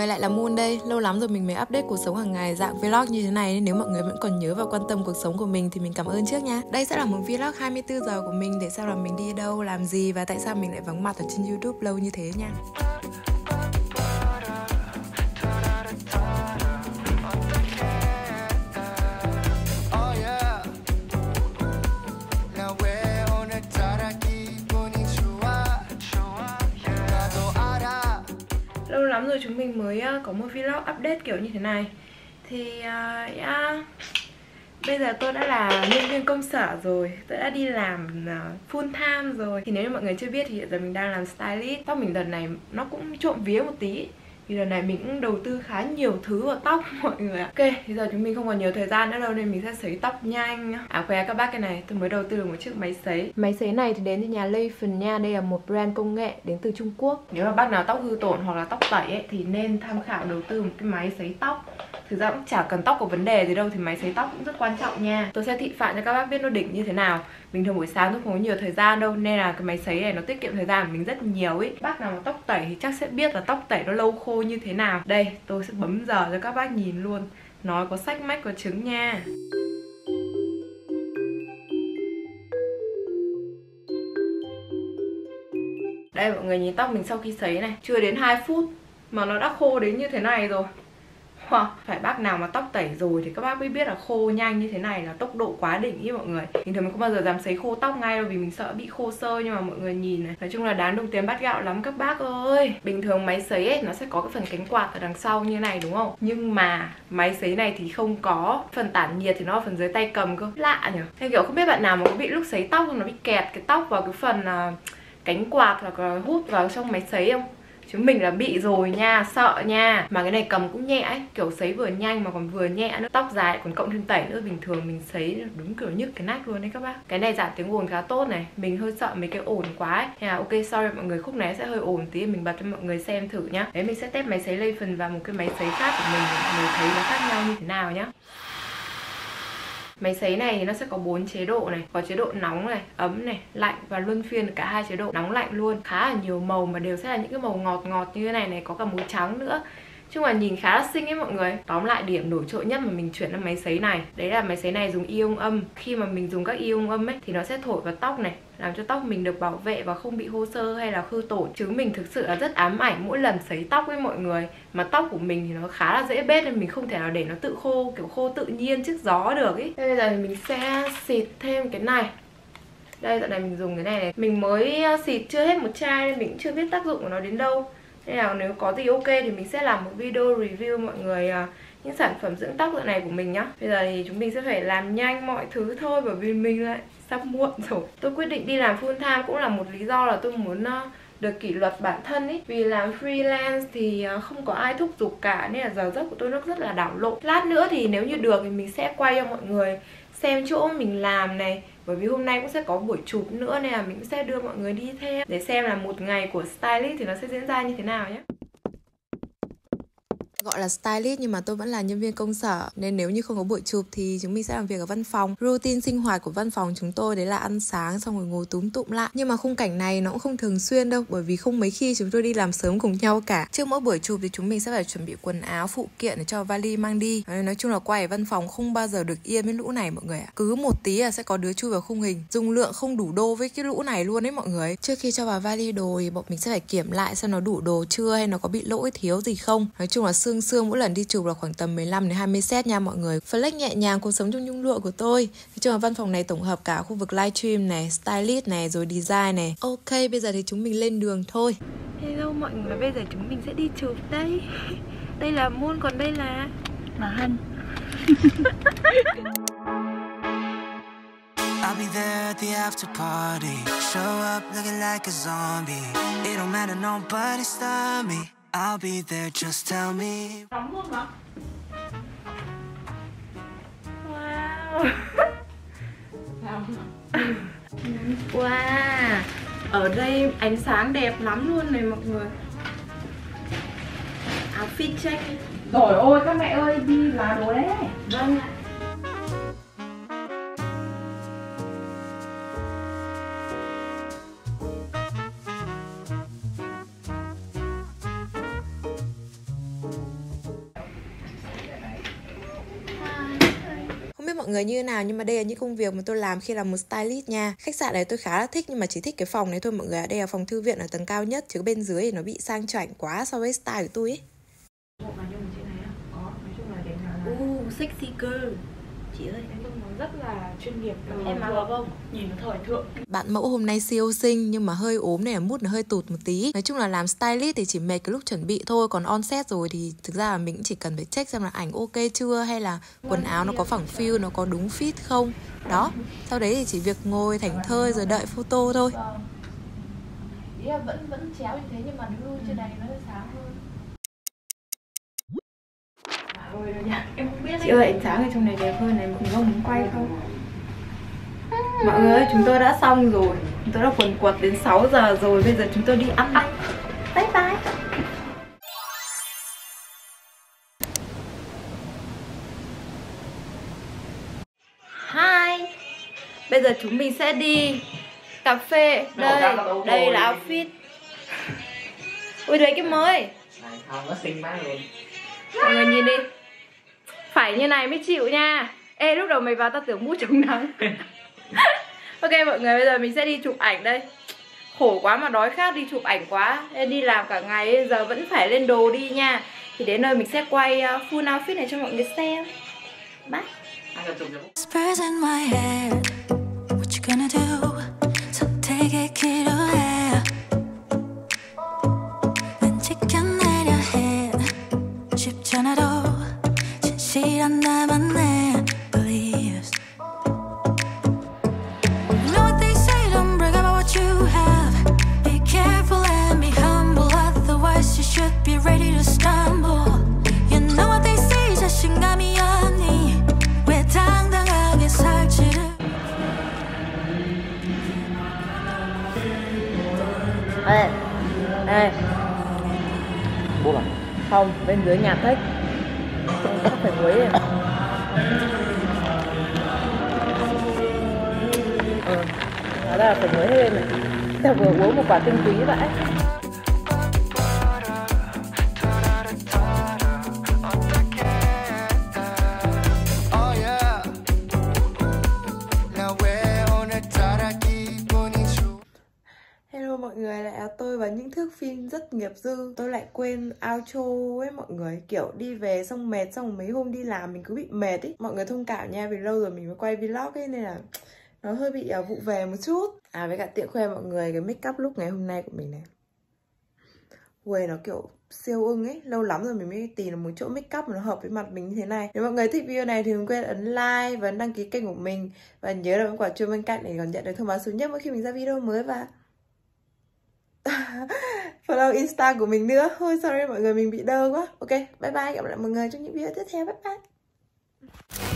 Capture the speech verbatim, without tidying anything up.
người, lại là Moon đây. Lâu lắm rồi mình mới update cuộc sống hàng ngày dạng vlog như thế này, nên nếu mọi người vẫn còn nhớ và quan tâm cuộc sống của mình thì mình cảm ơn trước nha. Đây sẽ là một vlog hai mươi tư giờ của mình để xem là mình đi đâu, làm gì và tại sao mình lại vắng mặt ở trên YouTube lâu như thế nha. Lâu lắm rồi chúng mình mới có một vlog update kiểu như thế này. Thì uh, yeah. Bây giờ tôi đã là nhân viên công sở rồi, tôi đã đi làm uh, full time rồi. Thì nếu như mọi người chưa biết thì hiện giờ mình đang làm stylist. Tóc mình đợt này nó cũng trộm vía một tí, vì lần này mình cũng đầu tư khá nhiều thứ vào tóc mọi người ạ. Ok, bây giờ chúng mình không còn nhiều thời gian nữa đâu nên mình sẽ sấy tóc nhanh. À khoe các bác cái này, tôi mới đầu tư được một chiếc máy sấy. Máy sấy này thì đến từ nhà Leifan nha, đây là một brand công nghệ đến từ Trung Quốc. Nếu mà bác nào tóc hư tổn hoặc là tóc tẩy ấy thì nên tham khảo đầu tư một cái máy sấy tóc. Thực ra cũng chả cần tóc có vấn đề gì đâu thì máy sấy tóc cũng rất quan trọng nha. Tôi sẽ thị phạm cho các bác biết nó đỉnh như thế nào. Bình thường buổi sáng tôi không có nhiều thời gian đâu nên là cái máy sấy này nó tiết kiệm thời gian của mình rất nhiều ý. Bác nào mà tóc tẩy thì chắc sẽ biết là tóc tẩy nó lâu khô như thế nào. Đây, tôi sẽ bấm giờ cho các bác nhìn luôn. Nói có sách mách có trứng nha. Đây mọi người nhìn tóc mình sau khi sấy này, chưa đến hai phút mà nó đã khô đến như thế này rồi. Wow, phải bác nào mà tóc tẩy rồi thì các bác mới biết là khô nhanh như thế này là tốc độ quá đỉnh ý mọi người. Bình thường mình không bao giờ dám sấy khô tóc ngay đâu vì mình sợ bị khô sơ, nhưng mà mọi người nhìn này, nói chung là đáng đồng tiền bát gạo lắm các bác ơi. Bình thường máy sấy ấy nó sẽ có cái phần cánh quạt ở đằng sau như này đúng không? Nhưng mà máy sấy này thì không có. Phần tản nhiệt thì nó ở phần dưới tay cầm cơ. Lạ nhỉ. Thế kiểu không biết bạn nào mà có bị lúc sấy tóc nó bị kẹt cái tóc vào cái phần uh, cánh quạt hoặc là hút vào trong máy sấy không? Chúng mình là bị rồi nha, sợ nha. Mà cái này cầm cũng nhẹ ấy, kiểu sấy vừa nhanh mà còn vừa nhẹ nữa. Tóc dài còn cộng thêm tẩy nữa, bình thường mình sấy đúng kiểu nhức cái nách luôn đấy các bác. Cái này giảm tiếng ồn khá tốt này. Mình hơi sợ mấy cái ồn quá ấy. Thế là ok, sorry mọi người, khúc này sẽ hơi ồn tí, mình bật cho mọi người xem thử nhá. Đấy, mình sẽ test máy sấy Leifan và một cái máy sấy khác của mình để mọi người thấy nó khác nhau như thế nào nhá. Máy sấy này thì nó sẽ có bốn chế độ này, có chế độ nóng này, ấm này, lạnh và luân phiên cả hai chế độ nóng lạnh luôn. Khá là nhiều màu mà đều sẽ là những cái màu ngọt ngọt như thế này này, có cả màu trắng nữa. Nhưng mà nhìn khá là xinh ấy mọi người. Tóm lại điểm nổi trội nhất mà mình chuyển sang máy sấy này, đấy là máy sấy này dùng ion âm. Khi mà mình dùng các ion âm ấy thì nó sẽ thổi vào tóc này, làm cho tóc mình được bảo vệ và không bị khô sơ hay là hư tổn. Chứ mình thực sự là rất ám ảnh mỗi lần sấy tóc với mọi người. Mà tóc của mình thì nó khá là dễ bết nên mình không thể nào để nó tự khô, kiểu khô tự nhiên trước gió được ý. Thế bây giờ thì mình sẽ xịt thêm cái này. Đây, dạo này mình dùng cái này này. Mình mới xịt chưa hết một chai nên mình cũng chưa biết tác dụng của nó đến đâu. Nên là nếu có gì ok thì mình sẽ làm một video review mọi người uh, những sản phẩm dưỡng tóc dạo này của mình nhá. Bây giờ thì chúng mình sẽ phải làm nhanh mọi thứ thôi, bởi vì mình lại sắp muộn rồi. Tôi quyết định đi làm full time cũng là một lý do là tôi muốn uh, được kỷ luật bản thân ý. Vì làm freelance thì uh, không có ai thúc giục cả nên là giờ giấc của tôi nó rất là đảo lộn. Lát nữa thì nếu như được thì mình sẽ quay cho mọi người xem chỗ mình làm này. Bởi vì hôm nay cũng sẽ có buổi chụp nữa nên là mình cũng sẽ đưa mọi người đi theo để xem là một ngày của stylist thì nó sẽ diễn ra như thế nào nhé. Gọi là stylist nhưng mà tôi vẫn là nhân viên công sở, nên nếu như không có buổi chụp thì chúng mình sẽ làm việc ở văn phòng. Routine sinh hoạt của văn phòng chúng tôi đấy là ăn sáng xong rồi ngồi túm tụm lại. Nhưng mà khung cảnh này nó cũng không thường xuyên đâu, bởi vì không mấy khi chúng tôi đi làm sớm cùng nhau cả. Trước mỗi buổi chụp thì chúng mình sẽ phải chuẩn bị quần áo phụ kiện để cho vali mang đi. Nói chung là quay ở văn phòng không bao giờ được yên với lũ này mọi người ạ. Cứ một tí là sẽ có đứa chui vào khung hình. Dung lượng không đủ đô với cái lũ này luôn đấy mọi người. Trước khi cho vào vali đồ thì bọn mình sẽ phải kiểm lại xem nó đủ đồ chưa hay nó có bị lỗi thiếu gì không. Nói chung là xương xương mỗi lần đi chụp là khoảng tầm mười lăm đến hai mươi set nha mọi người. Flex nhẹ nhàng cuộc sống trong nhung lụa của tôi. Nói chung là văn phòng này tổng hợp cả khu vực livestream này, stylist này, rồi design này. Ok, bây giờ thì chúng mình lên đường thôi. Hello mọi người, bây giờ chúng mình sẽ đi chụp đây. Đây là Moon, còn đây là là Hân. I'll be there at the after party. Show up looking like a zombie. It don't matter, nobody stop me. I'll be there, just tell me. Nóng luôn hả? Wow. Wow. Ở đây ánh sáng đẹp lắm luôn này mọi người. Outfit check. Rồi ôi các mẹ ơi, đi là đồ đấy. Vâng ạ. mọi người như thế nào, nhưng mà đây là những công việc mà tôi làm khi làm một stylist nha. Khách sạn này tôi khá là thích nhưng mà chỉ thích cái phòng này thôi mọi người ạ. Đây là phòng thư viện ở tầng cao nhất, chứ bên dưới thì nó bị sang chảnh quá so với style của tôi ấy. Bộ mà nhung trên này á, có, nói chung là đẹp là Uh, sexy girl. Chị ơi, nói chung nó rất là chuyên nghiệp. Ừ, Em mặc hợp không? Nhìn nó thời thượng. bạn mẫu hôm nay siêu xinh nhưng mà hơi ốm này, mút nó hơi tụt một tí. Nói chung là làm stylist thì chỉ mệt cái lúc chuẩn bị thôi, còn on set rồi thì thực ra là mình cũng chỉ cần phải check xem là ảnh ok chưa, hay là quần áo nó có phẳng phiu, nó có đúng fit không. Đó, sau đấy thì chỉ việc ngồi thảnh thơi rồi đợi photo thôi. Ý là vẫn vẫn chéo như thế nhưng mà lưu trên này nó hơi sáng hơn. Ôi nha, em không biết. Chị ơi, ánh sáng ở trong này đẹp hơn này, mọi người có muốn quay không? Mọi người ơi, chúng tôi đã xong rồi. Chúng tôi đã quần quật đến sáu giờ rồi. Bây giờ chúng tôi đi ăn đây. Bye bye. Hi. Bây giờ chúng mình sẽ đi cà phê. Đây, đây là outfit. Ui đấy cái mới. Này không, nó xinh quá luôn. Mọi người nhìn đi. Phải như này mới chịu nha. Ê, lúc đầu mày vào tao tưởng mũ chống nắng. Ok mọi người, bây giờ mình sẽ đi chụp ảnh đây. Khổ quá mà đói khát, đi chụp ảnh quá. Ê, đi làm cả ngày giờ vẫn phải lên đồ đi nha. Thì đến nơi mình sẽ quay full outfit này cho mọi người xem. Bye. Spurs in my head. What you gonna do? 선택의 기로에 난 지켜내려 해. 쉽지 않아도 진실한 나만의 beliefs. You know what they say, don't brag about what you have. Be careful and be humble, otherwise you should be ready to stumble. You know what they say, 자신감이 없니? 왜 당당하게 살지를. Ê, ê. Bố à? Không, bên dưới nhà thích. Chắc phải quấy đi. Ừ, đó là phải quấy lên này. Ta vừa uống một quả tinh túy vậy. Hello mọi người, lại là tôi và những thước phim rất nghiệp dư. Tôi lại quên outro ấy mọi người. Kiểu đi về xong mệt, xong mấy hôm đi làm mình cứ bị mệt ấy. Mọi người thông cảm nha, vì lâu rồi mình mới quay vlog ấy, nên là nó hơi bị uh, vụ về một chút. À với cả tiện khoe mọi người cái make up look ngày hôm nay của mình này. Ui, nó kiểu siêu ưng ấy. Lâu lắm rồi mình mới tìm được một chỗ make up mà nó hợp với mặt mình như thế này. Nếu mọi người thích video này thì đừng quên ấn like và ấn đăng ký kênh của mình. Và nhớ là ấn quả chuông bên cạnh để còn nhận được thông báo sớm nhất mỗi khi mình ra video mới. Và follow Insta của mình nữa. Thôi sorry mọi người, mình bị đơ quá. Ok, bye bye, gặp lại mọi người trong những video tiếp theo. Bye bye.